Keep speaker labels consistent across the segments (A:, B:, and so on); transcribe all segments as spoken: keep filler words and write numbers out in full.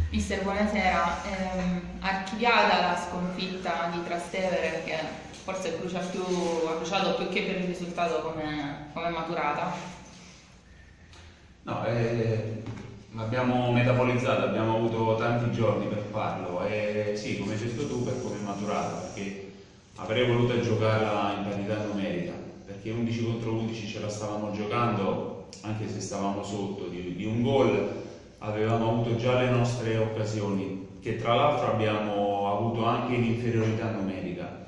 A: Mister, buonasera. Ehm, archiviata la sconfitta di Trastevere, che forse brucia più, ha bruciato più che per il risultato come, come maturata?
B: No, eh, l'abbiamo metabolizzata, abbiamo avuto tanti giorni per farlo e sì, come hai detto tu, per come è maturata, perché avrei voluto giocarla in parità numerica, perché undici contro undici ce la stavamo giocando, anche se stavamo sotto di, di un gol. Avevamo avuto già le nostre occasioni, che tra l'altro abbiamo avuto anche in inferiorità numerica,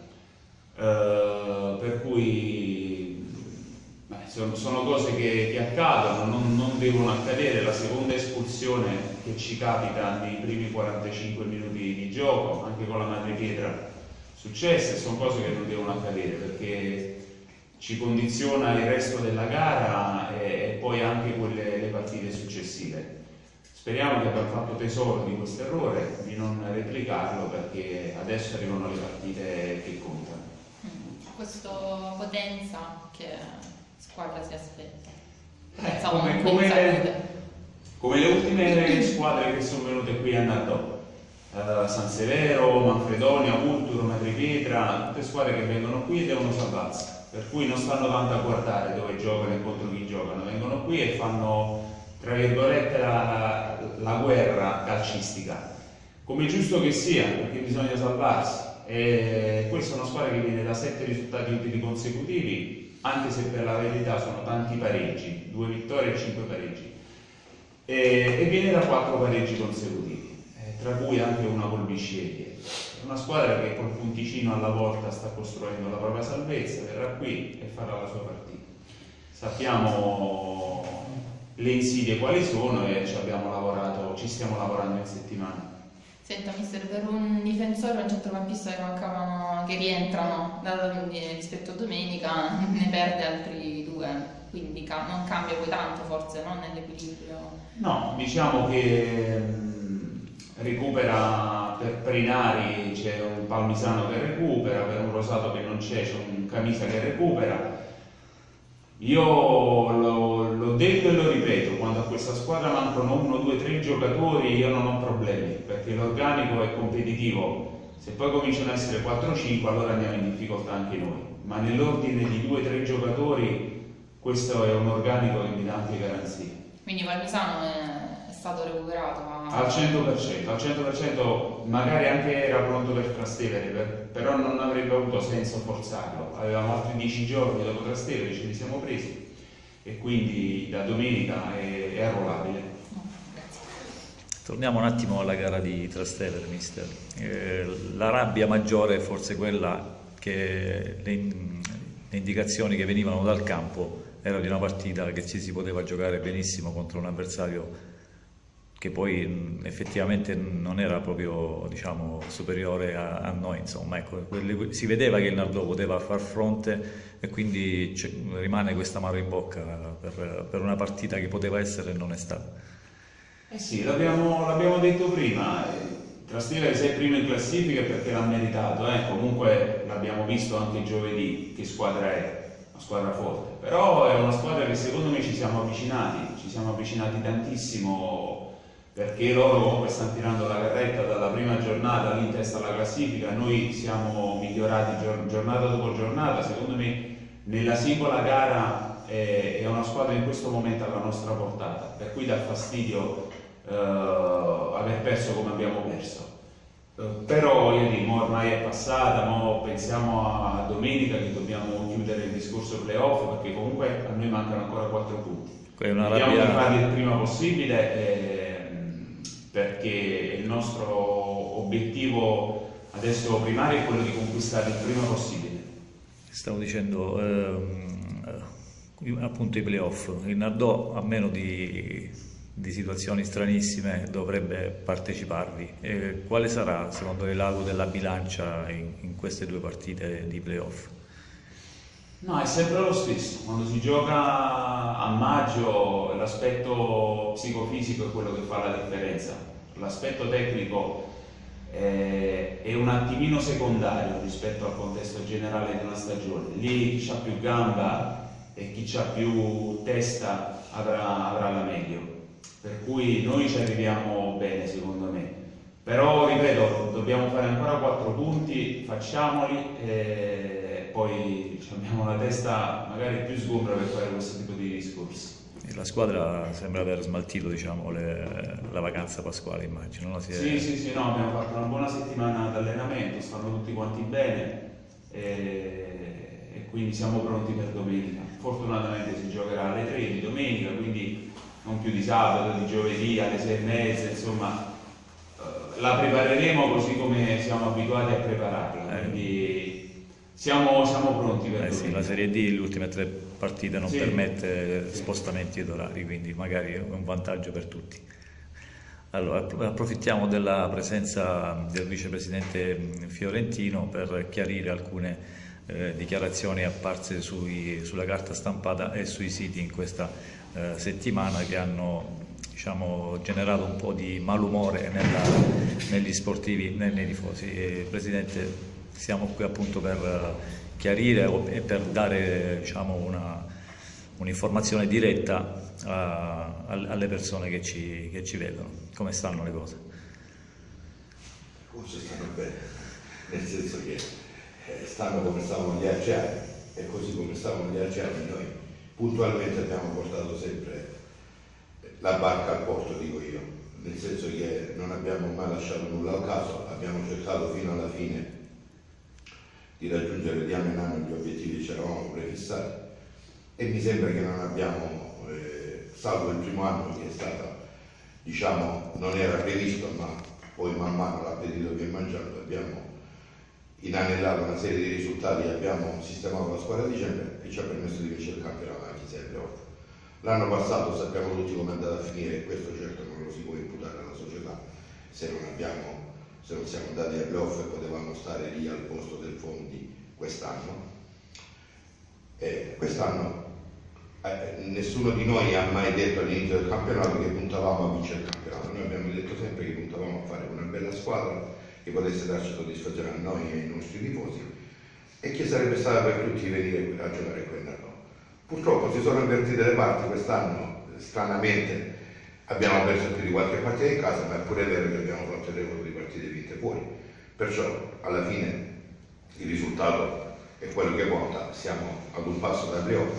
B: eh, per cui beh, sono, sono cose che, che accadono, non, non devono accadere. La seconda espulsione che ci capita nei primi quarantacinque minuti di gioco, anche con la madrepietra successe, sono cose che non devono accadere, perché ci condiziona il resto della gara e, e poi anche quelle le partite successive. Speriamo che abbiamo fatto tesoro di questo errore, di non replicarlo, perché adesso arrivano le partite che contano.
A: Questo Potenza, che squadra si aspetta?
B: Eh, come, come, le, come le ultime squadre che sono venute qui a Nardò, uh, San Severo, Manfredonia, Vulturo, Madrepietra, tutte squadre che vengono qui e devono salvarsi, per cui non stanno tanto a guardare dove giocano e contro chi giocano, vengono qui e fanno, tra virgolette, la, la guerra calcistica, come è giusto che sia, perché bisogna salvarsi. E questa è una squadra che viene da sette risultati utili consecutivi, anche se per la verità sono tanti pareggi, due vittorie e cinque pareggi, e, e viene da quattro pareggi consecutivi, eh, tra cui anche una col Bisceglie. È una squadra che col punticino alla volta sta costruendo la propria salvezza, verrà qui e farà la sua partita. Sappiamo le insidie quali sono e ci abbiamo lavorato, ci stiamo lavorando in settimana.
A: Senta, mister, per un difensore e un centrocampista che mancavano, che rientrano rispetto a domenica, ne perde altri due, quindi non cambia poi tanto forse, no? Nell'equilibrio.
B: No, diciamo che mh, recupera per Prinari, c'è un Palmisano che recupera, per un Rosato che non c'è, c'è un Camisa che recupera. Io l'ho detto e lo ripeto, quando a questa squadra mancano uno, due, tre giocatori io non ho problemi, perché l'organico è competitivo. Se poi cominciano ad essere quattro cinque allora andiamo in difficoltà anche noi, ma nell'ordine di due tre giocatori questo è un organico che mi dà anche garanzie.
A: Quindi Palmisano è, è stato recuperato? Ma...
B: Al cento per cento, al cento per cento, magari anche era pronto per Trastevere, per, però non avrebbe avuto senso forzarlo. Avevamo altri dieci giorni dopo Trastevere, ce li siamo presi e quindi da domenica è, è arruolabile.
C: Torniamo un attimo alla gara di Trastevere, mister. Eh, la rabbia maggiore è forse quella che le, le indicazioni che venivano dal campo erano di una partita che ci si poteva giocare benissimo contro un avversario che poi mh, effettivamente non era proprio, diciamo, superiore a, a noi, insomma, ecco, quelle, si vedeva che il Nardò poteva far fronte e quindi rimane questa amaro in bocca per, per una partita che poteva essere e non è stata.
B: Eh sì, l'abbiamo detto prima, Trastevere sei primo in classifica perché l'ha meritato, eh? Comunque l'abbiamo visto anche giovedì che squadra è, una squadra forte, però è una squadra che secondo me ci siamo avvicinati, ci siamo avvicinati tantissimo, perché loro comunque stanno tirando la carretta dalla prima giornata lì in testa alla classifica, noi siamo migliorati giornata dopo giornata. Secondo me nella singola gara è una squadra in questo momento alla nostra portata, per cui dà fastidio eh, aver perso come abbiamo perso. Eh, però io dico, ormai è passata, mo pensiamo a domenica che dobbiamo chiudere il discorso playoff, perché comunque a noi mancano ancora quattro punti. Vediamo rabbia... di farli il prima possibile, eh, perché il nostro obiettivo adesso primario è quello di conquistare il prima possibile.
C: Stavo dicendo ehm, appunto i playoff, il Nardò a meno di, di situazioni stranissime dovrebbe parteciparvi. E quale sarà secondo lei l'ago della bilancia in, in queste due partite di playoff?
B: No, è sempre lo stesso, quando si gioca a maggio l'aspetto psicofisico è quello che fa la differenza, l'aspetto tecnico è, è un attimino secondario rispetto al contesto generale di una stagione. Lì chi ha più gamba e chi ha più testa avrà, avrà la meglio. per cui noi ci arriviamo bene secondo me. Però ripeto, dobbiamo fare ancora quattro punti, facciamoli e poi abbiamo la testa magari più sgombra per fare questo tipo di discorsi.
C: La squadra sembra aver smaltito, diciamo, le, la vacanza pasquale, immagino. No? Si è...
B: Sì, sì, sì, no, abbiamo fatto una buona settimana d'allenamento, stanno tutti quanti bene e, e quindi siamo pronti per domenica. Fortunatamente si giocherà alle tre di domenica, quindi non più di sabato, di giovedì alle sei e mezza, insomma eh, la prepareremo così come siamo abituati a prepararla, quindi siamo, siamo pronti per
C: eh
B: domenica.
C: Sì, la Serie D, le ultime tre partite non
B: sì,
C: permette
B: sì.
C: spostamenti ed orari, quindi magari è un vantaggio per tutti. Allora, approfittiamo della presenza del vicepresidente Fiorentino per chiarire alcune eh, dichiarazioni apparse sui, sulla carta stampata e sui siti in questa eh, settimana che hanno, diciamo, generato un po' di malumore nella, negli sportivi, nei, nei tifosi. E, Presidente, siamo qui appunto per chiarire e per dare, diciamo, una, un'informazione diretta a, alle persone che ci, che ci vedono. Come stanno le cose?
D: Forse stanno bene, nel senso che stanno come stavano gli altri anni e così come stavano gli altri anni noi puntualmente abbiamo portato sempre la barca al porto, dico io, nel senso che non abbiamo mai lasciato nulla al caso, abbiamo cercato fino alla fine di raggiungere di anno in anno gli obiettivi che ci eravamo prefissati e mi sembra che non abbiamo, eh, salvo il primo anno che è stato, diciamo, non era previsto, ma poi man mano l'appetito che è mangiato abbiamo inanellato una serie di risultati, abbiamo sistemato la squadra a dicembre e ci ha permesso di vincere il campionato anche se è volte. L'anno passato sappiamo tutti come è andata a finire e questo certo non lo si può imputare alla società se non abbiamo se non siamo andati ai playoff e potevamo stare lì al posto del Fondi quest'anno. E quest'anno eh, nessuno di noi ha mai detto all'inizio del campionato che puntavamo a vincere il campionato, noi abbiamo detto sempre che puntavamo a fare una bella squadra che potesse darci soddisfazione a noi e ai nostri tifosi e che sarebbe stata per tutti venire a giocare qui a noi. Purtroppo si sono invertite le parti quest'anno, stranamente abbiamo perso più di qualche partita in casa, ma è pure vero che abbiamo fatto il record di partite vinte fuori. Perciò alla fine il risultato è quello che conta, siamo ad un passo dai playoff.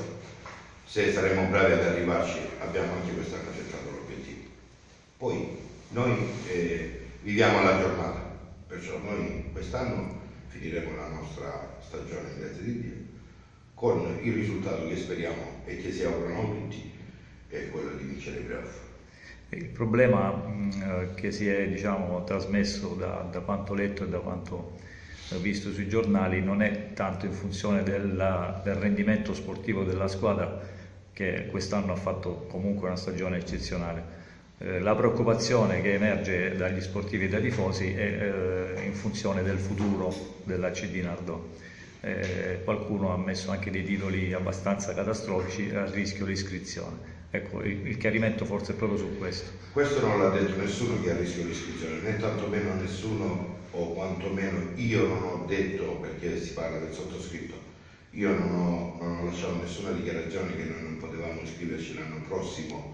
D: Se saremo bravi ad arrivarci abbiamo anche quest'anno centrato l'obiettivo. Poi noi eh, viviamo la giornata, perciò noi quest'anno finiremo la nostra stagione in grazia di Dio con il risultato che speriamo e che si augurano tutti, è quello di vincere i playoff.
C: Il problema mh, che si è, diciamo, trasmesso da, da quanto letto e da quanto visto sui giornali non è tanto in funzione della, del rendimento sportivo della squadra, che quest'anno ha fatto comunque una stagione eccezionale. Eh, la preoccupazione che emerge dagli sportivi e dai tifosi è eh, in funzione del futuro dell'A C D Nardò. Eh, qualcuno ha messo anche dei titoli abbastanza catastrofici a rischio l'iscrizione. Ecco, il, il chiarimento forse è proprio su questo.
D: Questo non l'ha detto nessuno che ha rischio l'iscrizione, né tantomeno nessuno, o quantomeno io non ho detto, perché si parla del sottoscritto, io non ho, non ho lasciato nessuna dichiarazione che noi non potevamo iscriverci l'anno prossimo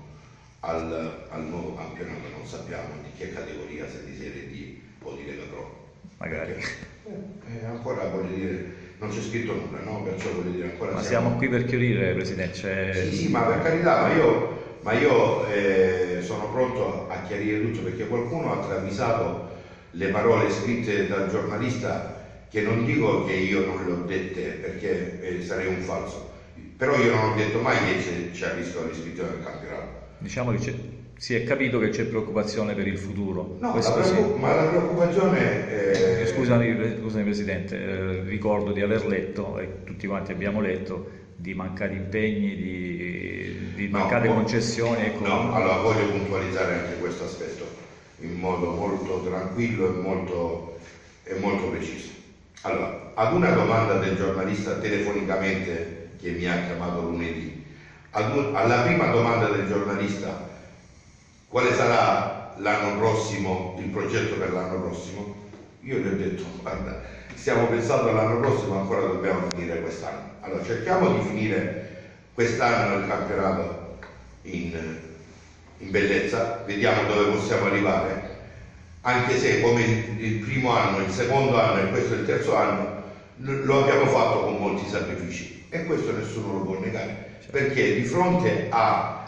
D: al, al nuovo campionato, non sappiamo di che categoria, se di Serie D o di Lega Pro.
C: Magari.
D: Eh, eh, ancora voglio dire, non c'è scritto nulla, no? Perciò voglio dire ancora.
C: Ma
D: siamo,
C: siamo qui per chiarire, Presidente. Cioè...
D: Sì, sì, ma per carità, ma io, ma io eh, sono pronto a chiarire tutto perché qualcuno ha travisato le parole scritte dal giornalista, che non dico che io non le ho dette perché eh, sarei un falso, però io non ho detto mai che c'è a rischio l'iscrizione del campionato.
C: Diciamo che c'è. Si è capito che c'è preoccupazione per il futuro.
D: No, la preoccup-
C: sì.
D: ma la preoccupazione è...
C: Eh, scusami, scusami Presidente, eh, ricordo di aver letto, e tutti quanti abbiamo letto, di mancati impegni, di, di
D: no,
C: mancate
D: mo-
C: concessioni. Ecco.
D: No, allora voglio puntualizzare anche questo aspetto in modo molto tranquillo e molto, e molto preciso. Allora, ad una domanda del giornalista telefonicamente che mi ha chiamato lunedì, ad un, alla prima domanda del giornalista quale sarà l'anno prossimo, il progetto per l'anno prossimo, io gli ho detto guarda, stiamo pensando all'anno prossimo, ancora dobbiamo finire quest'anno. Allora cerchiamo di finire quest'anno il campionato in, in bellezza, vediamo dove possiamo arrivare, anche se come il primo anno, il secondo anno e questo è il terzo anno lo abbiamo fatto con molti sacrifici, e questo nessuno lo può negare, perché di fronte a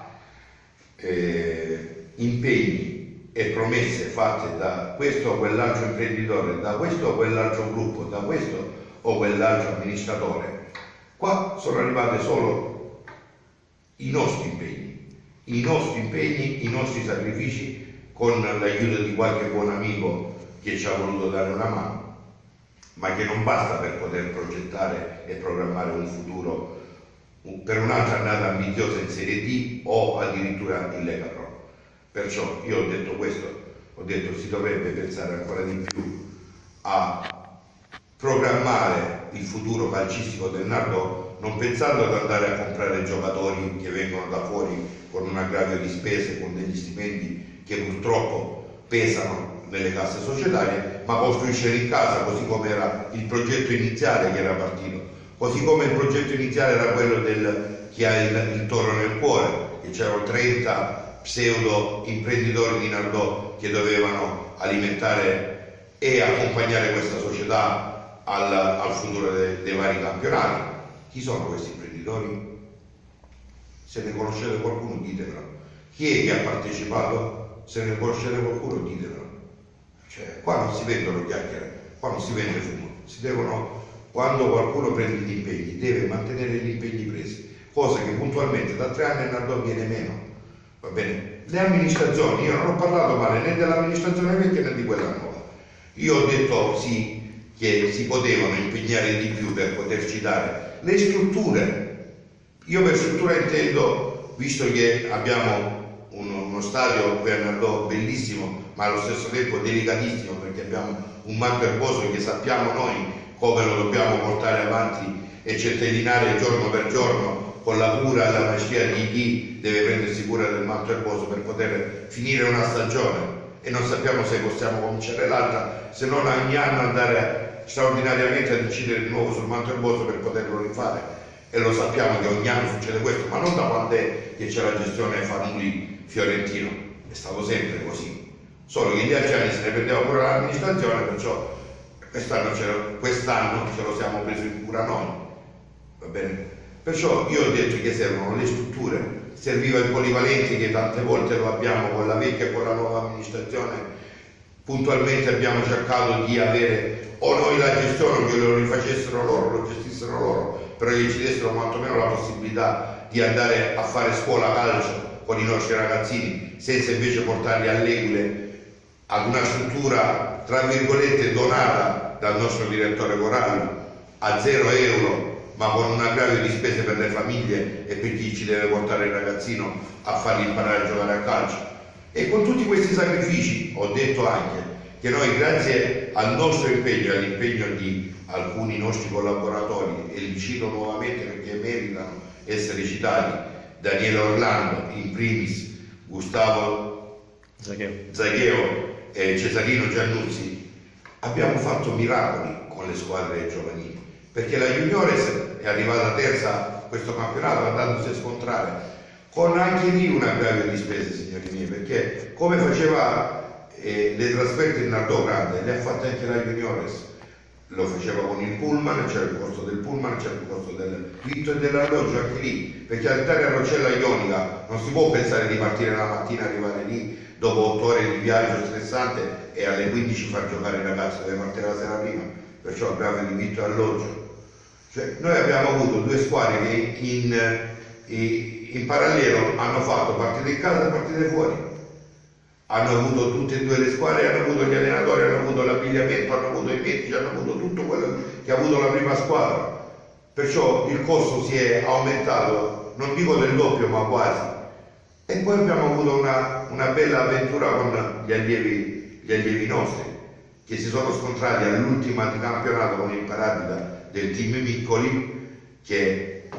D: eh, impegni e promesse fatte da questo o quell'altro imprenditore, da questo o quell'altro gruppo, da questo o quell'altro amministratore, qua sono arrivate solo i nostri impegni, i nostri impegni, i nostri sacrifici, con l'aiuto di qualche buon amico che ci ha voluto dare una mano, ma che non basta per poter progettare e programmare un futuro per un'altra annata ambiziosa in Serie D o addirittura in Lega Pro. Perciò io ho detto questo, ho detto si dovrebbe pensare ancora di più a programmare il futuro calcistico del Nardò, non pensando ad andare a comprare giocatori che vengono da fuori con un aggravio di spese, con degli stipendi che purtroppo pesano nelle casse societarie, ma costruiscere in casa, così come era il progetto iniziale che era partito, così come il progetto iniziale era quello del chi ha il, il toro nel cuore, che c'erano trenta pseudo imprenditori di Nardò che dovevano alimentare e accompagnare questa società al, al futuro de, dei vari campionati. Chi sono questi imprenditori? Se ne conoscete qualcuno ditemelo. Chi è che ha partecipato? Se ne conoscete qualcuno ditemelo. Cioè, qua non si vendono chiacchiere, qua non si vende fumo, si devono, quando qualcuno prende gli impegni deve mantenere gli impegni presi, cosa che puntualmente da tre anni a Nardò viene meno. Va bene? Le amministrazioni, io non ho parlato male né dell'amministrazione vecchia né di quella nuova, io ho detto sì che si potevano impegnare di più per poterci dare le strutture. Io per struttura intendo, visto che abbiamo uno, uno stadio qui a Nardò bellissimo, ma allo stesso tempo delicatissimo, perché abbiamo un manto erboso che sappiamo noi come lo dobbiamo portare avanti e centellinare giorno per giorno con la cura e la maestria di chi deve prendersi cura del manto erboso per poter finire una stagione, e non sappiamo se possiamo cominciare l'altra, se non ogni anno andare straordinariamente ad incidere di nuovo sul manto erboso per poterlo rifare, e lo sappiamo che ogni anno succede questo, ma non da quando è che c'è la gestione Fanuli Fiorentino, è stato sempre così, solo che gli altri anni se ne prendeva cura l'amministrazione, perciò quest'anno ce, quest'anno ce lo siamo preso in cura noi, va bene? Perciò io ho detto che servono le strutture, serviva il polivalente che tante volte lo abbiamo con la vecchia e con la nuova amministrazione, puntualmente abbiamo cercato di avere o noi la gestione o che lo rifacessero loro, lo gestissero loro, però che ci dessero quantomeno la possibilità di andare a fare scuola calcio con i nostri ragazzini, senza invece portarli all'Eule ad una struttura tra virgolette donata dal nostro direttore Corallo a zero euro, ma con un aggravio di spese per le famiglie e per chi ci deve portare il ragazzino a fargli imparare a giocare a calcio. E con tutti questi sacrifici ho detto anche che noi, grazie al nostro impegno e all'impegno di alcuni nostri collaboratori, e li cito nuovamente perché meritano essere citati, Daniele Orlando in primis, Gustavo Zagheo e Cesarino Giannuzzi, abbiamo fatto miracoli con le squadre giovanili, perché la Juniores è arrivata terza a questo campionato, andandosi a scontrare con anche lì un aggravio di spese, signori miei, perché come faceva eh, le trasferte in Nardò Grande, le ha fatte anche la Juniores, lo faceva con il pullman, c'era il costo del pullman, c'era il costo del vitto e dell'alloggio anche lì, perché andare a Roccella Ionica non si può pensare di partire la mattina, arrivare lì dopo otto ore di viaggio stressante e alle quindici far giocare i ragazzi, deve partire la sera prima, perciò aggravio di vitto e alloggio. Cioè, noi abbiamo avuto due squadre che in, in, in parallelo hanno fatto partite in casa e partite fuori, hanno avuto tutte e due le squadre, hanno avuto gli allenatori, hanno avuto l'abbigliamento, hanno avuto i medici, hanno avuto tutto quello che ha avuto la prima squadra, perciò il costo si è aumentato, non dico del doppio ma quasi, e poi abbiamo avuto una, una bella avventura con gli allievi, gli allievi nostri che si sono scontrati all'ultima di campionato con il Paradida del team Miccoli, che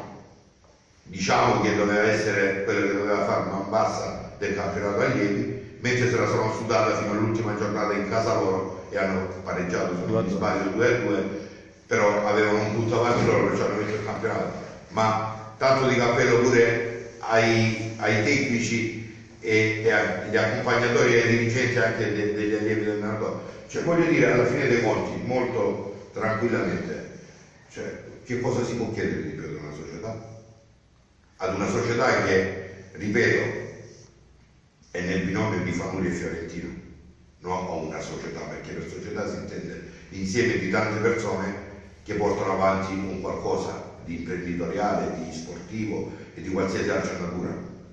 D: diciamo che doveva essere quello che doveva fare man bassa del campionato allievi, mentre se la sono sudata fino all'ultima giornata in casa loro e hanno pareggiato, se non mi sbaglio, due a due, però avevano un punto avanti loro, perciò hanno vinto il campionato. Ma tanto di cappello pure ai, ai tecnici e, e agli accompagnatori e ai dirigenti anche de, degli allievi del Nardò. Cioè voglio dire, alla fine dei conti, molto tranquillamente, cioè, che cosa si può chiedere, ripeto, a una società? Ad una società che, ripeto, è nel binomio di Famuri e Fiorentino, non a una società, perché per società si intende l'insieme di tante persone che portano avanti un qualcosa di imprenditoriale, di sportivo e di qualsiasi altra natura.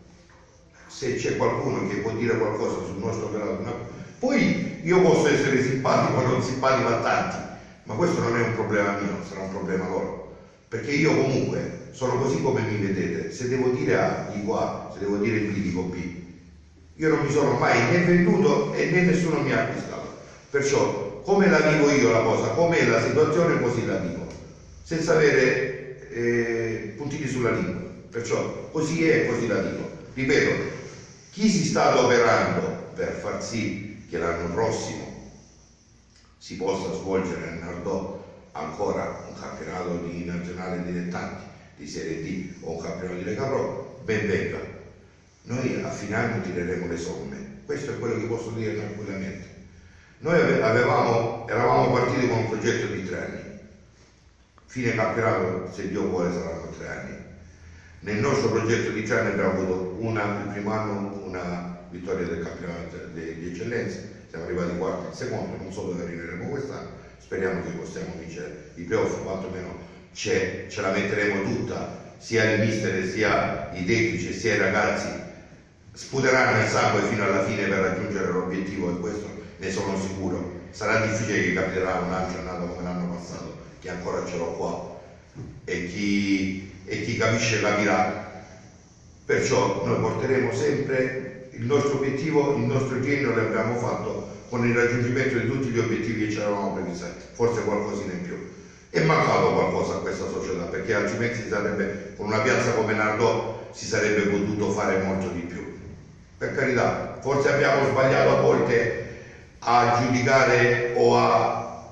D: Se c'è qualcuno che può dire qualcosa sul nostro operato, poi io posso essere simpatico o non simpatico a tanti, ma questo non è un problema mio, sarà un problema loro, perché io comunque sono così come mi vedete. Se devo dire A, dico A, se devo dire B, dico B. Io non mi sono mai né venduto e né nessuno mi ha acquistato, perciò come la vivo io la cosa, com'è la situazione, così la vivo, senza avere eh, puntini sulla lingua, perciò così è e così la dico. Ripeto, chi si sta adoperando per far sì che l'anno prossimo si possa svolgere nel Nardò ancora un campionato di nazionale dilettanti di Serie D o un campionato di Lega Pro, ben venga. Noi a fine anno tireremo le somme, questo è quello che posso dire tranquillamente. Noi avevamo, eravamo partiti con un progetto di tre anni, fine campionato, se Dio vuole, saranno tre anni. Nel nostro progetto di tre anni abbiamo avuto una, il primo anno una vittoria del campionato di eccellenza, siamo arrivati quarti, il secondo, non so dove arriveremo quest'anno, speriamo che possiamo vincere i playoff, quantomeno ce la metteremo tutta, sia il mister sia i tecnici sia i ragazzi sputeranno il sangue fino alla fine per raggiungere l'obiettivo, e questo ne sono sicuro. Sarà difficile che capiterà un'altra annata come l'anno passato, che ancora ce l'ho qua, e chi, e chi capisce capirà. Perciò noi porteremo sempre il nostro obiettivo, il nostro impegno l'abbiamo fatto con il raggiungimento di tutti gli obiettivi che ci eravamo previsti, forse qualcosina in più. È mancato qualcosa a questa società, perché altrimenti si sarebbe, con una piazza come Nardò si sarebbe potuto fare molto di più. Per carità, forse abbiamo sbagliato a volte a giudicare o a,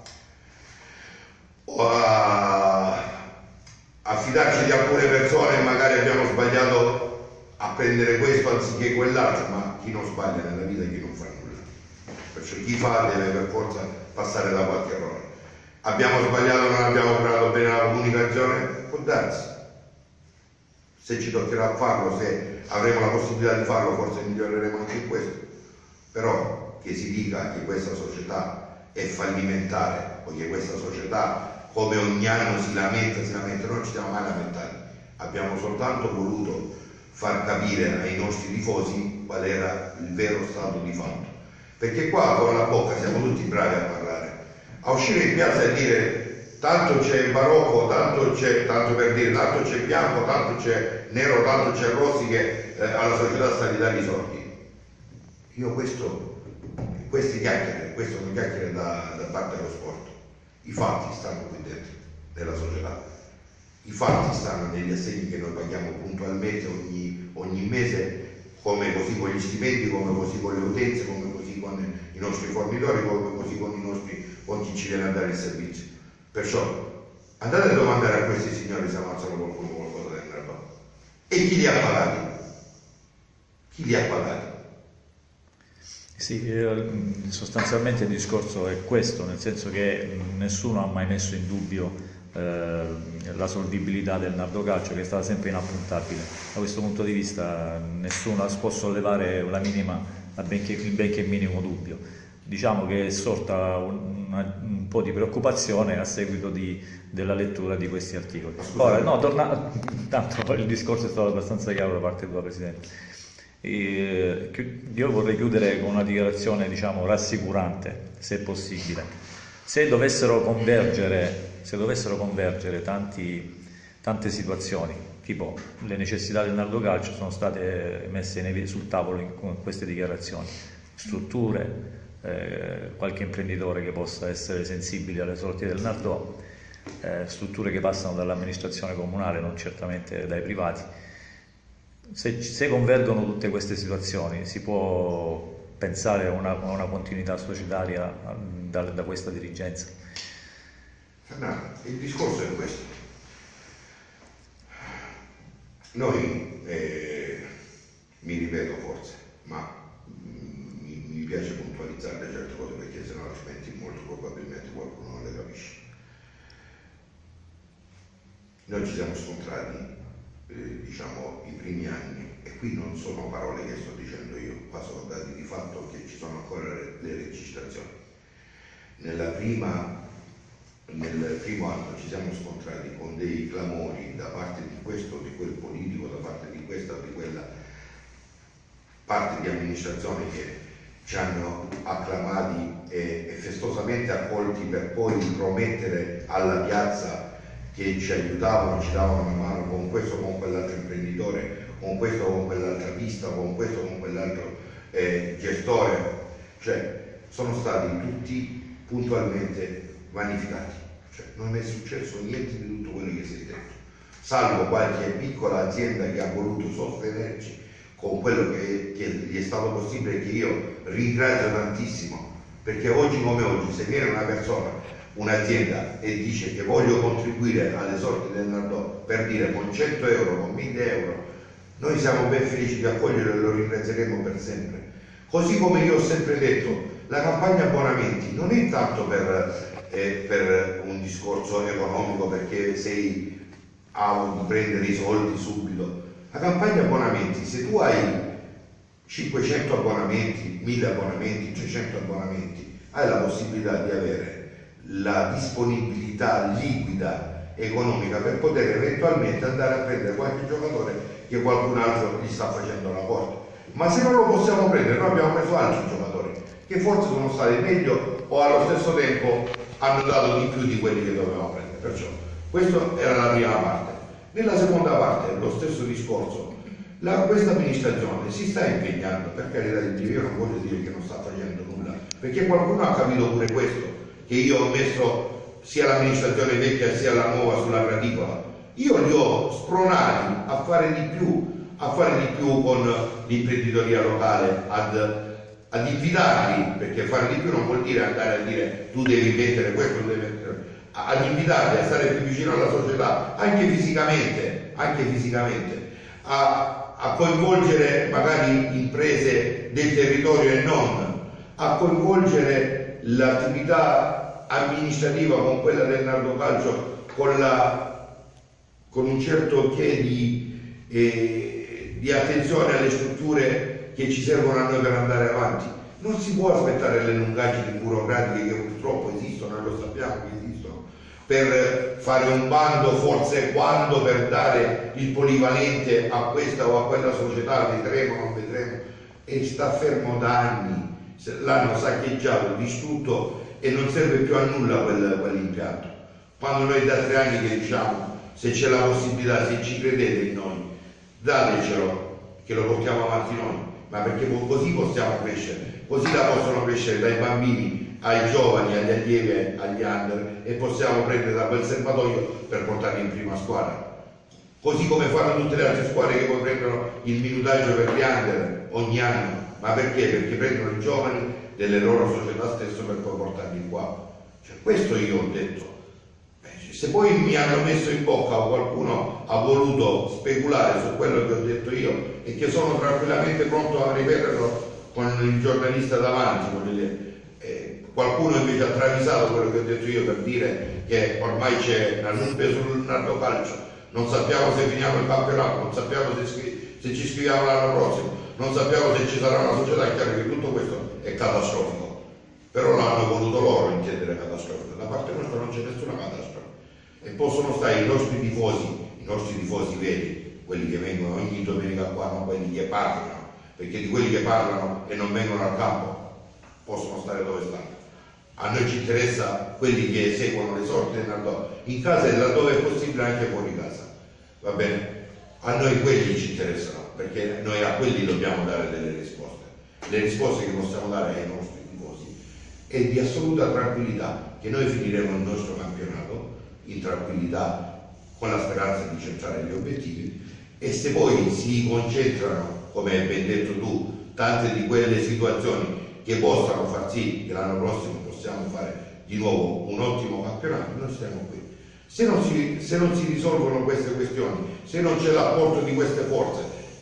D: o a, a fidarci di alcune persone, e magari abbiamo sbagliato a prendere questo anziché quell'altro, ma chi non sbaglia nella vita, chi non fa nulla. Perciò chi fa deve per forza passare da qualche errore. Abbiamo sbagliato, non abbiamo operato bene la comunicazione, può darsi. Se ci toccherà farlo, se avremo la possibilità di farlo, forse miglioreremo anche in questo. Però che si dica che questa società è fallimentare o che questa società come ogni anno si lamenta, si lamenta, non ci siamo mai lamentati. Abbiamo soltanto voluto far capire ai nostri tifosi qual era il vero stato di fatto. Perché qua con la bocca siamo tutti bravi a parlare, a uscire in piazza e dire tanto c'è barocco, tanto c'è, tanto per dire, tanto c'è bianco, tanto c'è nero, tanto c'è rossi che eh, alla società sta di dare i soldi. Io questo, queste chiacchiere, questo sono chiacchiere da, da parte dello sport. I fatti stanno qui dentro, nella società. I fatti stanno negli assegni che noi paghiamo puntualmente ogni, ogni mese, come così con gli stipendi, come così con le utenze, come così con i nostri fornitori, come così con i nostri, con chi ci viene a dare il servizio. Perciò andate a domandare a questi signori se ammazzano qualcuno qualcosa del Nardò. E chi li ha pagati? Chi li ha pagati?
C: Sì, sostanzialmente il discorso è questo, nel senso che nessuno ha mai messo in dubbio eh, la solvibilità del Nardò Calcio, che è stata sempre inappuntabile. Da questo punto di vista nessuno può sollevare la minima, benché, il benché minimo dubbio. Diciamo che è sorta un, una, un po' di preoccupazione a seguito di, della lettura di questi articoli. Ora, no, torna, tanto il discorso è stato abbastanza chiaro da parte tua, Presidente. E, io vorrei chiudere con una dichiarazione, diciamo, rassicurante, se possibile. Se dovessero convergere, se dovessero convergere tanti, tante situazioni, tipo le necessità del Nardò Calcio sono state messe in, sul tavolo in, in queste dichiarazioni, strutture, Eh, qualche imprenditore che possa essere sensibile alle sorti del Nardò, eh, strutture che passano dall'amministrazione comunale, non certamente dai privati. Se, se convergono tutte queste situazioni, si può pensare a una, a una continuità societaria da, da questa dirigenza?
D: Fernando, il discorso è questo. Noi, eh, mi ripeto forse, ma mm, mi, mi piace puntualizzare certe cose perché sennò altrimenti molto probabilmente qualcuno non le capisce. Noi ci siamo scontrati, eh, diciamo, i primi anni, e qui non sono parole che sto dicendo io, ma sono dati di fatto che ci sono ancora le, le registrazioni. Nella prima, nel primo anno ci siamo scontrati con dei clamori da parte di questo o di quel politico, da parte di questa o di quella parte di amministrazione che ci hanno acclamati e, e festosamente accolti per poi promettere alla piazza che ci aiutavano, ci davano una mano con questo o con quell'altro imprenditore, con questo o con quell'altra pista, con questo o con quell'altro eh, gestore, cioè sono stati tutti puntualmente vanificati, cioè non è successo niente di tutto quello che si è detto, salvo qualche piccola azienda che ha voluto sostenerci con quello che, che gli è stato possibile, che io ringrazio tantissimo, perché oggi come oggi se viene una persona, un'azienda e dice che voglio contribuire alle sorti del Nardò, per dire con cento euro, con mille euro, noi siamo ben felici di accogliere e lo ringrazieremo per sempre. Così come io ho sempre detto, la campagna abbonamenti non è tanto per, eh, per un discorso economico, perché sei a prendere i soldi subito. La campagna abbonamenti, se tu hai cinquecento abbonamenti, mille abbonamenti, trecento abbonamenti, hai la possibilità di avere la disponibilità liquida economica per poter eventualmente andare a prendere qualche giocatore che qualcun altro gli sta facendo la porta. Ma se non lo possiamo prendere, noi abbiamo preso altri giocatori che forse sono stati meglio o allo stesso tempo hanno dato di più di quelli che dovevamo prendere. Perciò questa era la prima parte. Nella seconda parte, lo stesso discorso, la, questa amministrazione si sta impegnando, per carità di Dio, io non voglio dire che non sta facendo nulla, perché qualcuno ha capito pure questo, che io ho messo sia l'amministrazione vecchia sia la nuova sulla graticola. Io li ho spronati a fare di più, a fare di più con l'imprenditoria locale, ad, ad invitarli, perché fare di più non vuol dire andare a dire tu devi mettere questo, tu devi mettere, ad invitarli a stare più vicino alla società, anche fisicamente, anche fisicamente, a, a coinvolgere magari imprese del territorio e non, a coinvolgere l'attività amministrativa con quella del Nardo Calcio, con, la, con un certo che di, eh, di attenzione alle strutture che ci servono a noi per andare avanti. Non si può aspettare le lungaggini burocratiche che purtroppo esistono, e lo sappiamo che esistono, per fare un bando, forse quando per dare il polivalente a questa o a quella società, vedremo, non vedremo, e sta fermo da anni. L'hanno saccheggiato, distrutto e non serve più a nulla quel, quell'impianto. Quando noi da tre anni che diciamo, se c'è la possibilità, se ci credete in noi, datecelo, che lo portiamo avanti noi, ma perché così possiamo crescere, così la possono crescere dai bambini ai giovani, agli allievi, agli under, e possiamo prendere da quel serbatoio per portarli in prima squadra. Così come fanno tutte le altre squadre che poi prendono il minutaggio per gli under ogni anno. Ma perché? Perché prendono i giovani delle loro società stesse per poi portarli qua. Cioè, questo io ho detto. Se poi mi hanno messo in bocca o qualcuno ha voluto speculare su quello che ho detto io e che sono tranquillamente pronto a ripeterlo con il giornalista davanti, voglio dire, eh, qualcuno invece ha travisato quello che ho detto io per dire che ormai c'è una nube sul Nardo Calcio, non sappiamo se finiamo il campionato, non sappiamo se, se ci iscriviamo l'anno prossimo, non sappiamo se ci sarà una società. È chiaro che tutto questo è catastrofico, però l'hanno voluto loro intendere catastrofico. Da parte nostra non c'è nessuna catastrofe, e possono stare i nostri tifosi, i nostri tifosi veri, quelli che vengono ogni domenica qua, non quelli che parlano, perché di quelli che parlano e non vengono al campo possono stare dove stanno. A noi ci interessa quelli che seguono le sorti del Nardò, in casa e laddove è possibile anche fuori casa, va bene? A noi quelli ci interessano, perché noi a quelli dobbiamo dare delle risposte. Le risposte che possiamo dare ai nostri tifosi è di assoluta tranquillità, che noi finiremo il nostro campionato in tranquillità, con la speranza di centrare gli obiettivi, e se poi si concentrano, come hai ben detto tu, tante di quelle situazioni che possano far sì che l'anno prossimo possiamo fare di nuovo un ottimo campionato, noi stiamo qui. Se non si, se non si risolvono queste questioni, se non c'è l'apporto di queste forze,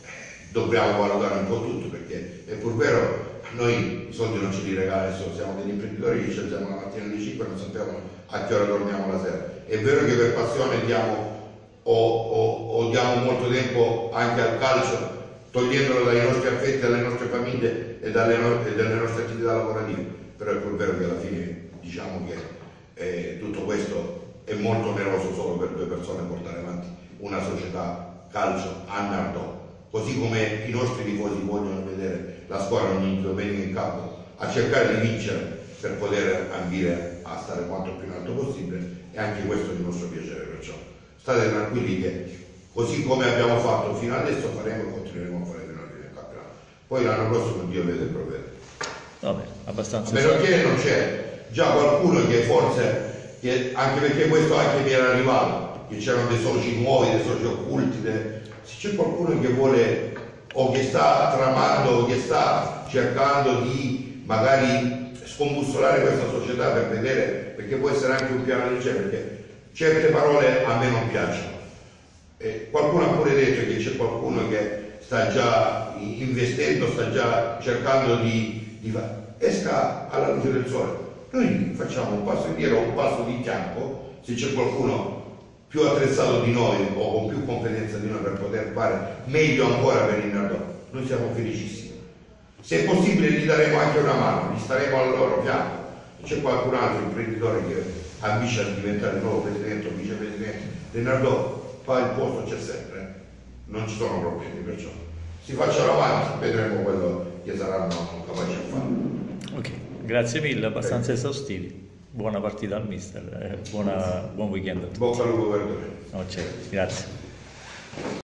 D: dobbiamo valutare un po' tutto, perché è pur vero, noi i soldi non ce li regala nessuno, siamo degli imprenditori che ci alziamo la mattina alle cinque e non sappiamo a che ora torniamo la sera. È vero che per passione diamo o, o, o diamo molto tempo anche al calcio, togliendolo dai nostri affetti, dalle nostre famiglie e dalle, no e dalle nostre attività lavorative, però è pur vero che alla fine diciamo che eh, tutto questo è molto oneroso solo per due persone portare avanti una società calcio a Nardò, così come i nostri tifosi vogliono vedere la squadra ogni domenica in campo a cercare di vincere per poter ambire a stare quanto più in alto possibile, e anche questo è il nostro piacere. Perciò state tranquilli che così come abbiamo fatto fino adesso faremo e continueremo a fare fino alla fine del campionato. Poi l'anno prossimo Dio vede e provvede.
C: Vabbè, abbastanza.
D: A meno che non c'è già qualcuno che forse, che, anche perché questo anche mi era arrivato, che c'erano dei soci nuovi, dei soci occulti, de... se c'è qualcuno che vuole o che sta tramando o che sta cercando di magari scombussolare questa società per vedere, perché può essere anche un piano di genere, perché certe parole a me non piacciono. E qualcuno ha pure detto che c'è qualcuno che sta già investendo, sta già cercando di, di fare. Esca alla luce del sole. Noi facciamo un passo indietro, un passo di fianco, se c'è qualcuno più attrezzato di noi o con più competenza di noi per poter fare meglio ancora per il Nardò, noi siamo felicissimi. Se è possibile gli daremo anche una mano, gli staremo al loro fianco. C'è qualcun altro imprenditore che ambisce a diventare il nuovo presidente o vicepresidente del Nardò, fa il posto, c'è sempre, eh? Non ci sono problemi, perciò si facciano avanti, vedremo quello che saranno capaci a fare.
C: Ok, grazie mille, abbastanza eh. esaustivi. Buona partita al mister, eh, buona, buon weekend a tutti.
D: Bocca al lupo per domani.
C: No, certo, grazie.